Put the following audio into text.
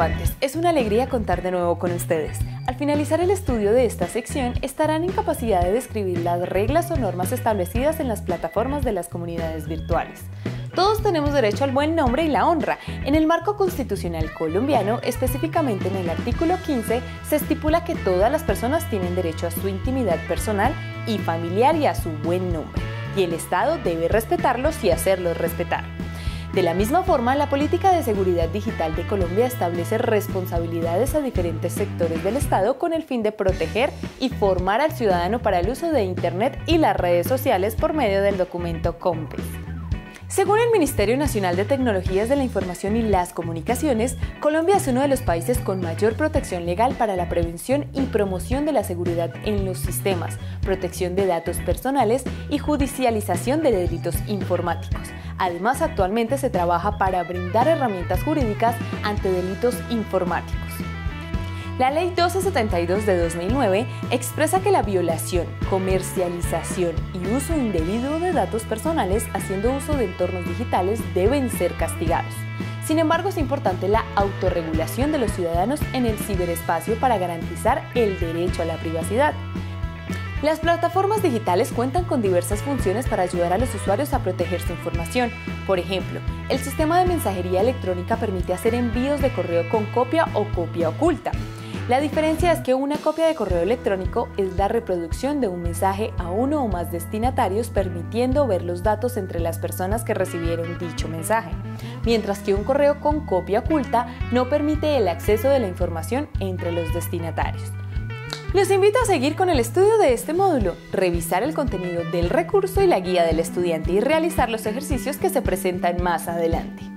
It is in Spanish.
participantes, es una alegría contar de nuevo con ustedes. Al finalizar el estudio de esta sección, estarán en capacidad de describir las reglas o normas establecidas en las plataformas de las comunidades virtuales. Todos tenemos derecho al buen nombre y la honra. En el marco constitucional colombiano, específicamente en el artículo 15, se estipula que todas las personas tienen derecho a su intimidad personal y familiar y a su buen nombre, y el Estado debe respetarlos y hacerlos respetar. De la misma forma, la política de seguridad digital de Colombia establece responsabilidades a diferentes sectores del Estado con el fin de proteger y formar al ciudadano para el uso de Internet y las redes sociales por medio del documento COMPES. Según el Ministerio Nacional de Tecnologías de la Información y las Comunicaciones, Colombia es uno de los países con mayor protección legal para la prevención y promoción de la seguridad en los sistemas, protección de datos personales y judicialización de delitos informáticos. Además, actualmente se trabaja para brindar herramientas jurídicas ante delitos informáticos. La Ley 1272 de 2009 expresa que la violación, comercialización y uso indebido de datos personales haciendo uso de entornos digitales deben ser castigados. Sin embargo, es importante la autorregulación de los ciudadanos en el ciberespacio para garantizar el derecho a la privacidad. Las plataformas digitales cuentan con diversas funciones para ayudar a los usuarios a proteger su información. Por ejemplo, el sistema de mensajería electrónica permite hacer envíos de correo con copia o copia oculta. La diferencia es que una copia de correo electrónico es la reproducción de un mensaje a uno o más destinatarios, permitiendo ver los datos entre las personas que recibieron dicho mensaje, mientras que un correo con copia oculta no permite el acceso de la información entre los destinatarios. Los invito a seguir con el estudio de este módulo, revisar el contenido del recurso y la guía del estudiante y realizar los ejercicios que se presentan más adelante.